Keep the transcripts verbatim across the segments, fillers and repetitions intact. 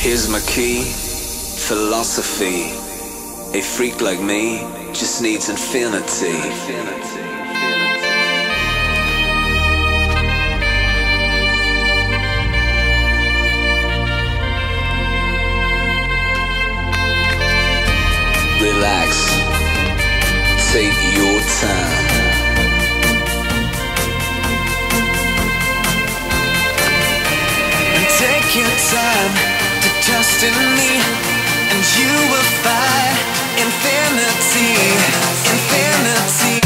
Here's my key, philosophy. A freak like me just needs infinity. Relax, take your time. And take your time to trust in me, and you will find infinity, infinity.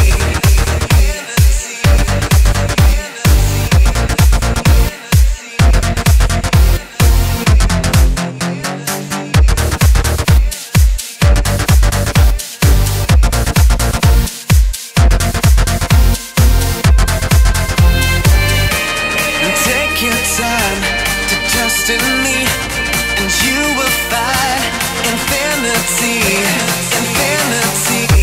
Take your time to trust in me, and you will find infinity, infinity.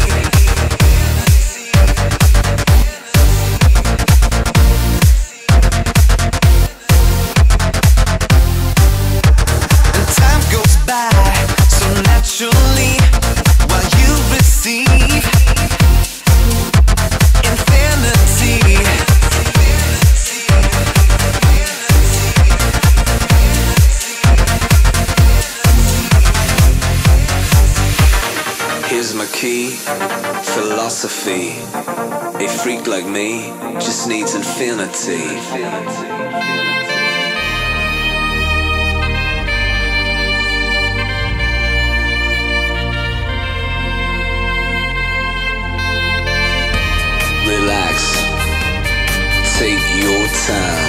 And time goes by so naturally while you receive infinity. Here's my key, philosophy. A freak like me just needs infinity. Relax, take your time.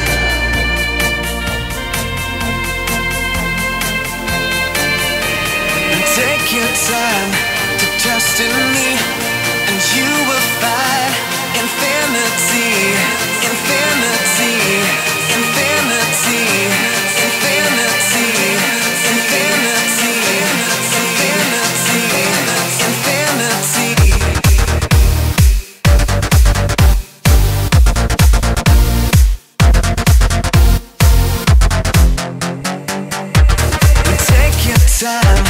And take your time to trust in me, and you will find infinity, infinity, infinity, infinity, infinity, infinity, infinity. And take your time